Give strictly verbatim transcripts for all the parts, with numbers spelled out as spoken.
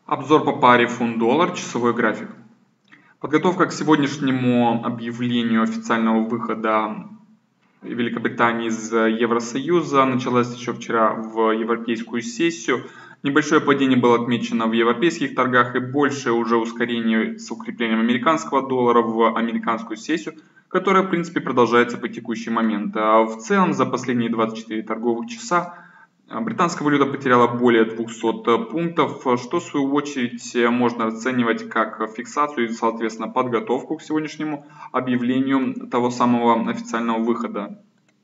Обзор по паре фунт-доллар, часовой график. Подготовка к сегодняшнему объявлению официального выхода Великобритании из Евросоюза началась еще вчера в европейскую сессию. Небольшое падение было отмечено в европейских торгах и большее уже ускорение с укреплением американского доллара в американскую сессию, которая в принципе продолжается по текущий момент. А в целом за последние двадцать четыре торговых часа британская валюта потеряла более двухсот пунктов, что в свою очередь можно расценивать как фиксацию и, соответственно, подготовку к сегодняшнему объявлению того самого официального выхода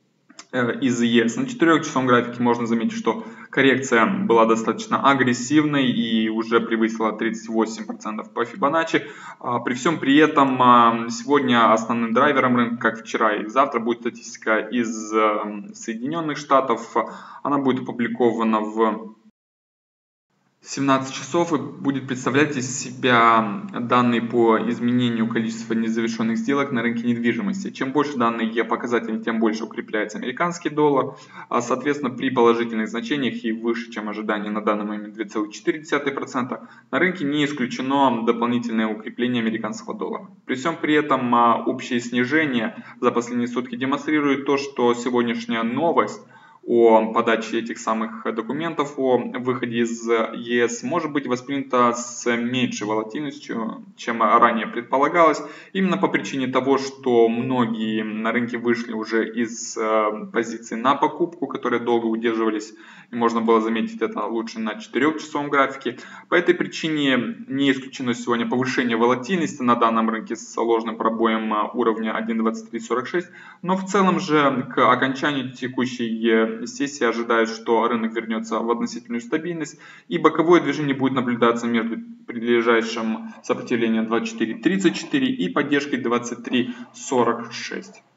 из ЕС. На четырехчасовом графике можно заметить, что коррекция была достаточно агрессивной и уже превысила тридцать восемь процентов по Фибоначчи. При всем при этом сегодня основным драйвером рынка, как вчера и завтра, будет статистика из Соединенных Штатов. Она будет опубликована в семнадцать часов и будет представлять из себя данные по изменению количества незавершенных сделок на рынке недвижимости. Чем больше данные показатели, тем больше укрепляется американский доллар. А, соответственно, при положительных значениях и выше, чем ожидания на данный момент две целых четыре десятых процента, на рынке не исключено дополнительное укрепление американского доллара. При всем при этом общее снижение за последние сутки демонстрирует то, что сегодняшняя новость о подаче этих самых документов о выходе из ЕС может быть воспринята с меньшей волатильностью, чем ранее предполагалось, именно по причине того, что многие на рынке вышли уже из позиции на покупку, которые долго удерживались, и можно было заметить это лучше на четырехчасовом графике. По этой причине не исключено сегодня повышение волатильности на данном рынке с ложным пробоем уровня один двадцать три сорок шесть, но в целом же к окончанию текущей сессии ожидают, что рынок вернется в относительную стабильность и боковое движение будет наблюдаться между ближайшим сопротивлением двадцать четыре тридцать четыре и поддержкой двадцать три сорок шесть.